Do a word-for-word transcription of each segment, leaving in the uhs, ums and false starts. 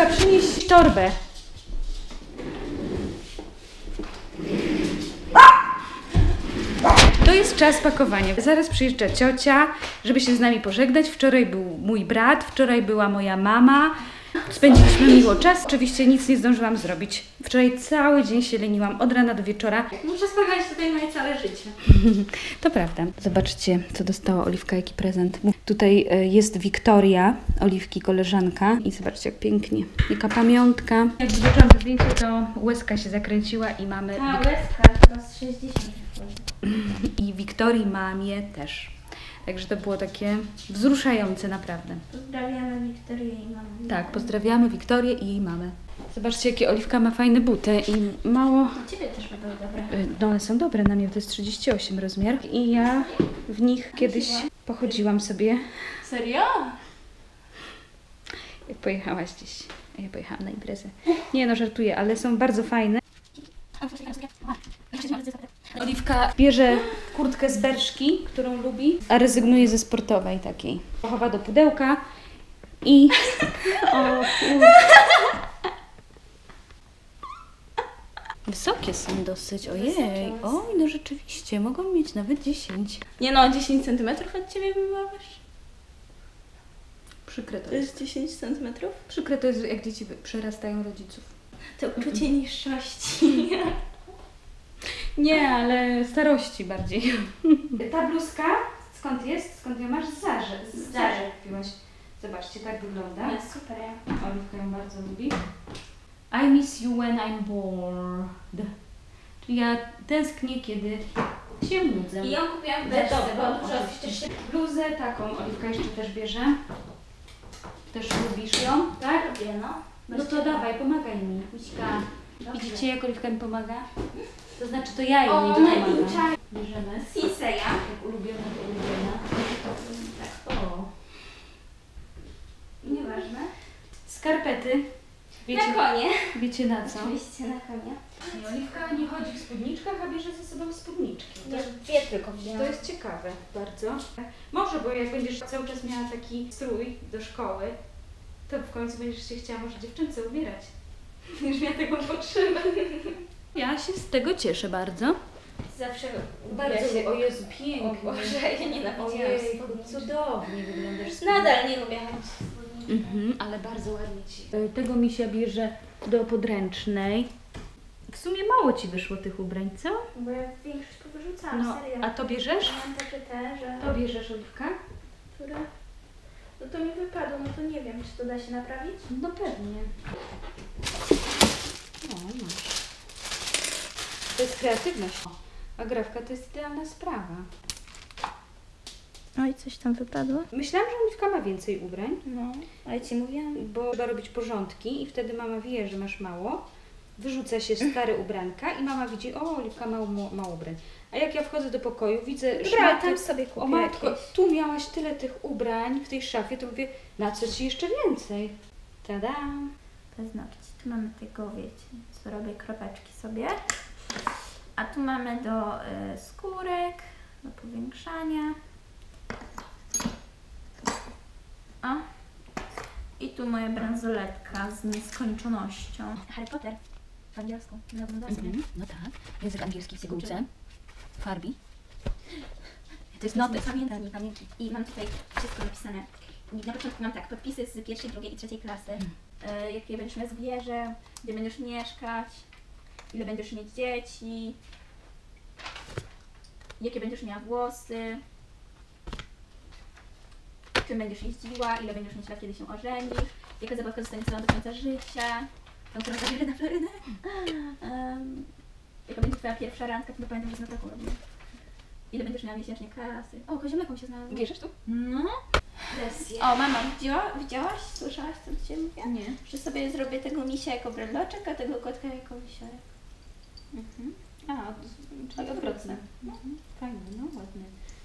Oliwka, przynieś torbę. To jest czas pakowania. Zaraz przyjeżdża ciocia, żeby się z nami pożegnać. Wczoraj był mój brat, wczoraj była moja mama. Spędziliśmy miło czas. Oczywiście nic nie zdążyłam zrobić. Wczoraj cały dzień się leniłam, od rana do wieczora. Muszę spędzać tutaj moje całe życie. To prawda. Zobaczcie, co dostała Oliwka, jaki prezent. Tutaj jest Wiktoria, Oliwki koleżanka. I zobaczcie, jak pięknie. Jaka pamiątka. Jak zobaczyłam to zdjęcie, to łezka się zakręciła i mamy... Ta łezka to z sześćdziesiąt. I Wiktorii mamie też. Także to było takie wzruszające naprawdę. Pozdrawiamy Wiktorię i mamę. Tak, pozdrawiamy Wiktorię i jej mamę. Zobaczcie, jakie Oliwka ma fajne buty i mało... Na ciebie też by były dobre. No one są dobre, na mnie to jest trzydzieści osiem rozmiar. I ja w nich kiedyś pochodziłam sobie. Serio? Jak pojechałaś gdzieś. Ja pojechałam na imprezę. Nie no, żartuję, ale są bardzo fajne. Oliwka bierze kurtkę z Berszki, którą lubi, a rezygnuje ze sportowej takiej. Chowa do pudełka i... O, wysokie są dosyć, ojej. Oj, no rzeczywiście, mogą mieć nawet dziesięć. Nie no, dziesięć centymetrów od ciebie wymawiasz? Przykre to To jest. jest dziesięć centymetrów? Przykre to jest, jak dzieci przerastają rodziców. To uczucie niższości. Nie, ale starości bardziej. Ta bluzka, skąd jest? Skąd ją masz? Z Zarze. Z Zarze kupiłaś. Zobaczcie, tak wygląda. Jest super, ja. Oliwka ją bardzo lubi. I miss you when I'm bored. Czyli ja tęsknię, kiedy się nudzę. I ją kupiłam Za też, tobą, bo dużo oczywiście. Bluzę taką Oliwka jeszcze też bierze. Też lubisz ją, tak? Lubię, no. No to dawaj, pomagaj mi. Miśka. Widzicie, jak Oliwka mi pomaga? To znaczy, to ja jej O, nie no pomagam. i czaj. Bierzemy. Siseja. Jak ulubiona, to ulubiona. Tak, o. Nieważne. Skarpety. Wiecie, Na konie. wiecie na co? Oczywiście na konie. Nie, Oliwka nie chodzi w spódniczkach, a bierze ze sobą spódniczki. To, Ja dwie tylko wzięłam. to jest ciekawe bardzo. Może, bo jak będziesz cały czas miała taki strój do szkoły, to w końcu będziesz się chciała może dziewczynce ubierać. Będziesz miała taką potrzebę. Ja się z tego cieszę bardzo. Zawsze Bardzo, się... o Jezu, O pięknie. Boże, ja nienawidziłam Ojej, spódniczek. cudownie wyglądasz. Nadal nie lubię chodzić w spódniczkach. Mhm, ale bardzo ładnie Ci. Tego misia bierze do podręcznej. W sumie mało Ci wyszło tych ubrań, co? Bo ja większość powyrzucałam, No, serio. a to bierzesz? Mam takie te, że... To bierzesz, Oliwka? Które... No to mi wypadło, no to nie wiem, czy to da się naprawić? No pewnie. O, masz. To jest kreatywność. A grafka to jest idealna sprawa. Oj, coś tam wypadło? Myślałam, że Oliwka ma więcej ubrań, No, ale Ci mówiłam. bo trzeba robić porządki i wtedy mama wie, że masz mało. Wyrzuca się stare ubranka i mama widzi, o, Oliwka ma mało, mało ubrań. A jak ja wchodzę do pokoju, widzę Dobra, szmaty. tam sobie kupię O matko, jakieś. tu miałaś tyle tych ubrań w tej szafie, to mówię, na co Ci jeszcze więcej? Tada! Paznokci. Tu mamy tego, wiecie, co robię kropeczki sobie. A tu mamy do y, skórek, do powiększania. O. I tu moja bransoletka z nieskończonością. Harry Potter. W angielsku. Nie oglądałam sobie. Mhm, no tak, język angielski w pigułce. pigułce, Farbi. To jest noty. Pamiętnik, pamiętnik. I mam tutaj wszystko napisane. I na początku mam tak, podpisy z pierwszej, drugiej i trzeciej klasy. Y, jakie będziesz miał zwierzę, gdzie będziesz mieszkać, ile będziesz mieć dzieci, jakie będziesz miała włosy, czym będziesz jeździła, ile będziesz mieć lat, kiedy się ożenisz, jaka zabawka zostanie cała do końca życia, tą, którą zabierę na Florynę, um, jaka będzie twoja pierwsza randka, to pamiętam, że z taką robimy. Ile będziesz miała miesięcznie kasy. O, koziołeką się znalazła. Bierzesz tu? No. O, mama, widziała, widziałaś? Słyszałaś, co do Ciebie mówię? Nie. Że sobie zrobię tego misia jako bredloczek, a tego kotka jako wisiorek. Mhm. A, czyli odwrotne. Mhm. Fajne, no ładne.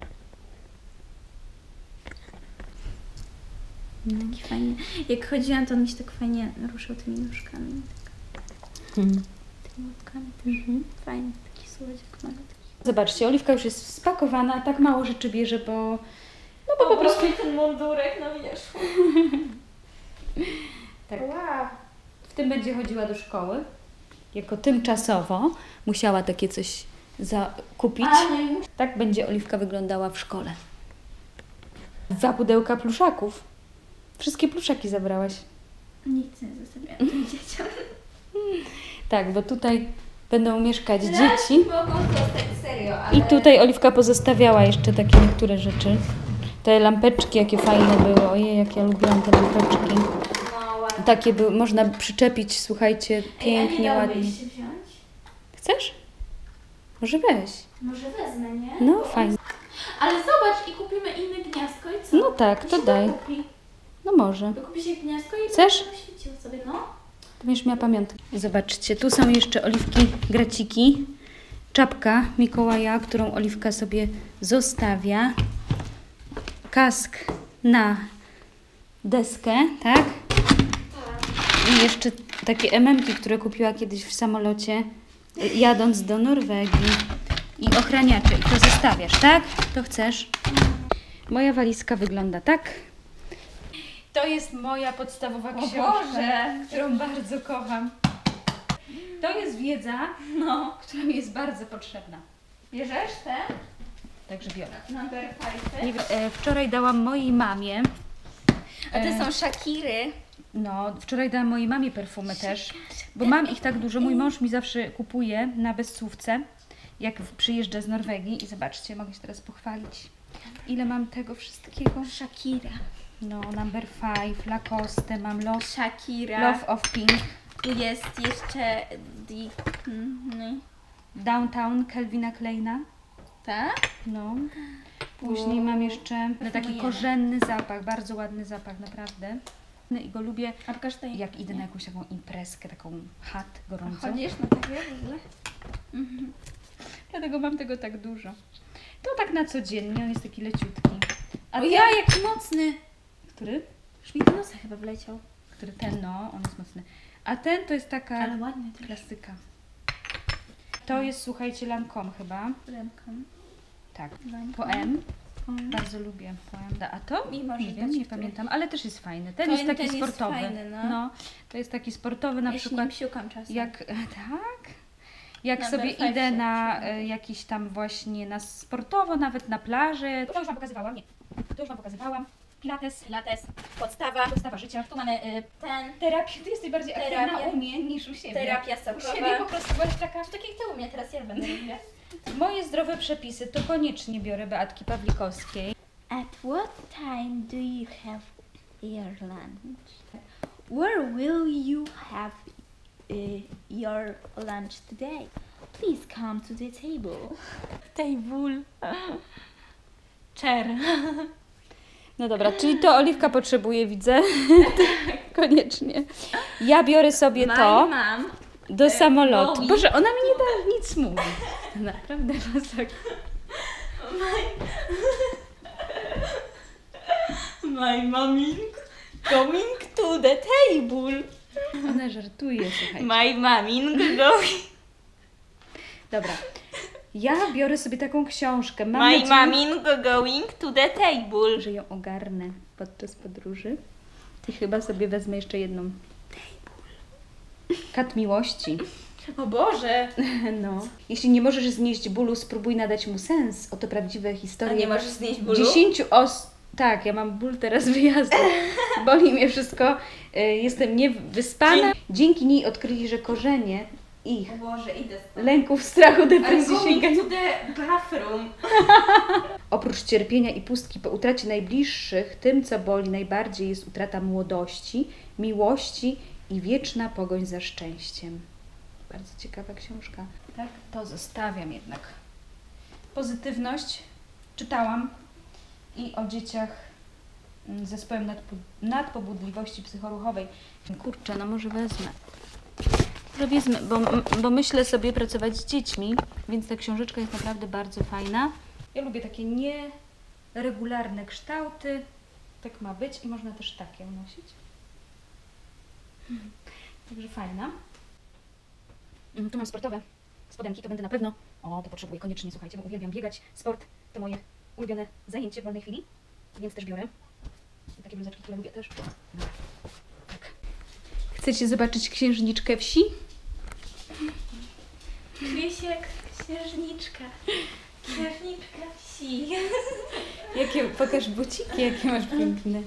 Taki fajnie. Jak chodziłam, to on mi się tak fajnie ruszał tymi nóżkami. Tak. Hmm. Tymi łapkami też. Mhm. Fajny, taki słodziak malutki. Zobaczcie, Oliwka już jest spakowana, tak mało rzeczy bierze, bo... No bo po prostu ten mundurek, no wiesz. Tak. Wow. W tym będzie chodziła do szkoły. Jako tymczasowo musiała takie coś zakupić. Ale już. Tak będzie Oliwka wyglądała w szkole. Dwa pudełka pluszaków. Wszystkie pluszaki zabrałaś. Nic nie zostawiam tym dzieciom. Tak, bo tutaj będą mieszkać Raz dzieci. mogą zostać, serio, ale... I tutaj Oliwka pozostawiała jeszcze takie niektóre rzeczy. Te lampeczki, jakie fajne były. Ojej, jak ja lubiłam te lampeczki. No, ładnie. Takie były, można przyczepić, słuchajcie, pięknie, Ej, a nie ładnie. dałbyś się wziąć? Chcesz? Może weź. Może wezmę, nie? No, fajnie. Ale zobacz i kupimy inne gniazdko i co? No tak, to się daj. Kupi. No może. Kupi się gniazdko i Chcesz? będzie świeciło sobie, no. To będziesz miała pamiątkę. Zobaczcie, tu są jeszcze Oliwki graciki. Czapka Mikołaja, którą Oliwka sobie zostawia. Kask na deskę, tak? I jeszcze takie em emki, które kupiła kiedyś w samolocie, jadąc do Norwegii. I ochraniacze. I to zostawiasz, tak? To chcesz? Moja walizka wygląda tak. To jest moja podstawowa książka, Boże. którą bardzo kocham. To jest wiedza, No. która mi jest bardzo potrzebna. Bierzesz te? Także biorę. Number five. Nie wiem, e, wczoraj dałam mojej mamie. A te e, są Shakiry. No, wczoraj dałam mojej mamie perfumy też, bo mam ich tak dużo. Mój mąż mi zawsze kupuje na bezsłówce, jak przyjeżdża z Norwegii. I zobaczcie, mogę się teraz pochwalić, ile mam tego wszystkiego. Shakira. No, number five, Lacoste, mam Love, Shakira. Love of Pink, Tu jest jeszcze di... Mhm. Downtown Calvina Kleina. Tak? No. Później mam jeszcze taki Perfumujemy. korzenny zapach, bardzo ładny zapach, naprawdę. I go lubię, A pokaż tutaj. jak idę na jakąś taką imprezkę, taką chat gorącą. Chodzisz na takie w ogóle? Mhm. Dlatego mam tego tak dużo. To tak na codziennie, on jest taki leciutki. A O ten- ja, jaki mocny! Który? Już mi do nosa chyba wleciał. Który ten, no, on jest mocny. A ten to jest taka Ale ładny też. klasyka. To jest, słuchajcie, Lancome chyba. Ręką. Tak. Lancome. Po M. Mm. Bardzo lubię Poem. A to? I możesz Nie wiem, dać nie któryś. pamiętam, ale też jest fajny. Ten To jest ten taki jest sportowy. fajny, no. To jest taki sportowy na Ja się przykład. nim siłkam czasem. Jak, tak? Jak Number sobie five idę się na przyda. e, jakiś tam właśnie na sportowo, nawet na plaży. To już Wam pokazywałam, nie. To już Wam pokazywałam. Pilates, Pilates, podstawa. podstawa życia. Tu mamy y, ten, Terapia, ty jesteś bardziej aktywna Terapia. u mnie niż u siebie. terapia U siebie po sokowa. prostu byłaś taka. To tak jak ty u mnie, teraz ja będę robiła. Moje zdrowe przepisy to koniecznie biorę Beatki Pawlikowskiej. At what time do you have your lunch? Where will you have uh, your lunch today? Please come to the table. Table. Chair. No dobra, czyli to Oliwka potrzebuje, widzę. Koniecznie. Ja biorę sobie to mam. do samolotu. Bobby. Boże, ona mi nie da nic mówić. Naprawdę masakra. My mommy going to the table. Ona żartuje, słuchaj. My mommy going. Dobra. Ja biorę sobie taką książkę. Mam My nadzieję, mommy going to the table. że ją ogarnę podczas podróży. I chyba sobie wezmę jeszcze jedną. Kat miłości. O Boże. No. Jeśli nie możesz znieść bólu, spróbuj nadać mu sens. Oto prawdziwe A historie. nie możesz znieść bólu? Dziesięciu os... Tak, ja mam ból teraz wyjazdu. Boli mnie wszystko. Y, Jestem niewyspana. Dzięki niej odkryli, że korzenie ich O Boże, idę stąd. lęków, strachu, depresji I'm sięgają. going to the bathroom. Oprócz cierpienia i pustki po utracie najbliższych, tym, co boli najbardziej, jest utrata młodości, miłości i wieczna pogoń za szczęściem. Bardzo ciekawa książka. Tak? To zostawiam jednak. Pozytywność. Czytałam i o dzieciach mm, z zespołem nadpo- nadpobudliwości psychoruchowej. Kurczę, no może wezmę. Może wezmę, bo, bo myślę sobie pracować z dziećmi, więc ta książeczka jest naprawdę bardzo fajna. Ja lubię takie nieregularne kształty. Tak ma być i można też takie nosić. Także fajna. Mm, Tu mam sportowe spodenki, to będę na pewno. O, to potrzebuję koniecznie, słuchajcie, bo uwielbiam biegać. Sport to moje ulubione zajęcie w wolnej chwili, więc też biorę. I takie bluzeczki, które lubię też. No. Tak. Chcecie zobaczyć księżniczkę wsi? Krzysiek, księżniczka. Księżniczka wsi. Jakie, pokaż buciki, jakie masz piękne.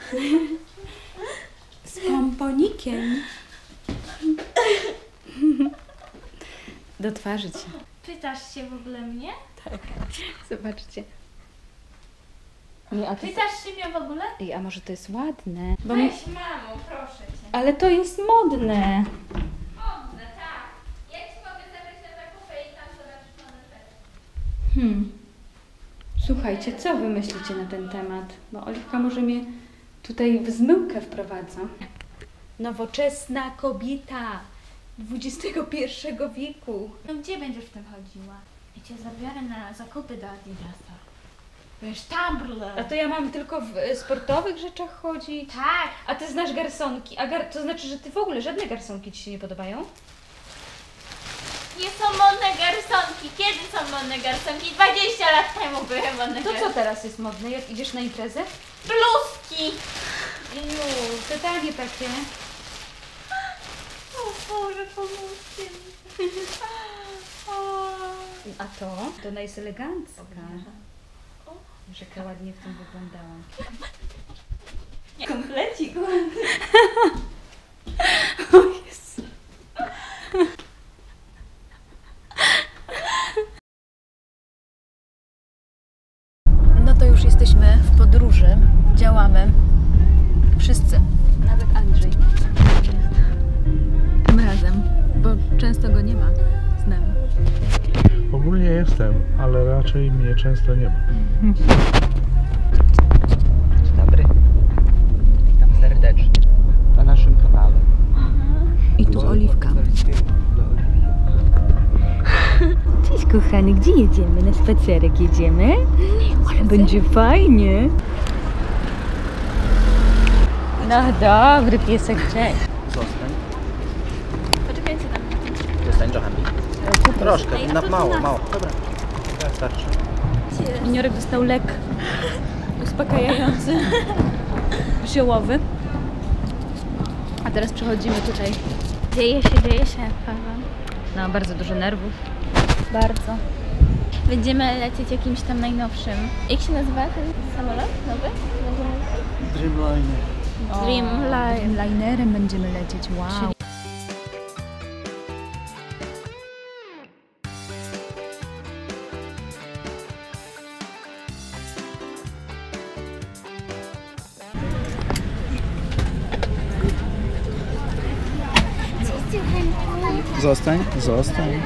Z pomponikiem. Do twarzy ci. Pytasz się w ogóle mnie? Tak. Zobaczcie. Nie, a, to... Pytasz się mnie w ogóle? Ej, a może to jest ładne? Bo my... Weź mamo, proszę cię. Ale to jest modne. Modne, tak. Ja ci mogę zabrać na zakupy i tam zobaczysz modne rzeczy. Hmm. Słuchajcie, co wy myślicie na ten temat? Bo Oliwka może mnie tutaj w zmyłkę wprowadza. Nowoczesna kobieta dwudziestego pierwszego wieku. No gdzie będziesz w tym chodziła? Ja cię zabiorę na zakupy do Adidasa. Wiesz, Tumblr. A to ja mam tylko w e, sportowych rzeczach chodzić. Tak. A ty znasz garsonki. A gar... to znaczy, że ty w ogóle żadne garsonki ci się nie podobają? Nie są modne garsonki. Kiedy są modne garsonki? dwadzieścia lat temu były modne To co garsonki. teraz jest modne, jak idziesz na imprezę? Bluzki. Ju, te tanie takie. O Boże, pomóżcie mi. A to? To ona jest elegancka. Wiesz, jak ja ładnie w tym wyglądałam. Komplecik. O Jezu. No to już jesteśmy w podróży. Działamy. Wszyscy. Nawet Andrzej. Tym razem, bo często go nie ma z nami. Ogólnie jestem, ale raczej mnie często nie ma. Dzień dobry. Witam serdecznie na naszym kanale. I tu Oliwka. Cześć kochany, gdzie jedziemy? Na spacerek jedziemy? Ale będzie fajnie. No dobry piesek, cześć. Zostań. Poczekajcie tam. Zostań, Johanny. Troszkę, na, mało, mało. Dobra. Tak, starczy. Juniorek dostał lek uspokajający, ziołowy. A teraz przechodzimy tutaj. Dzieje się, dzieje się, Paweł. No, bardzo dużo nerwów. Bardzo. Będziemy lecieć jakimś tam najnowszym. Jak się nazywa ten samolot nowy? Dreamliner. Dreamliner. Dreamlinerem będziemy lecieć, wow. Zostań, zostań.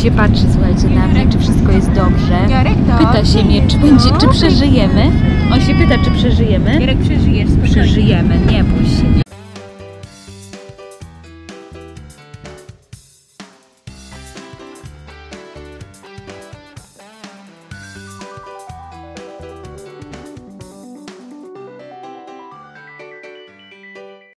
się patrzy, słuchajcie, na mnie, czy wszystko jest dobrze. Jarek, to Pyta się mnie, czy, będzie, czy przeżyjemy. On się pyta, czy przeżyjemy. Jarek, przeżyjesz, spokojnie. Przeżyjemy, nie bój się.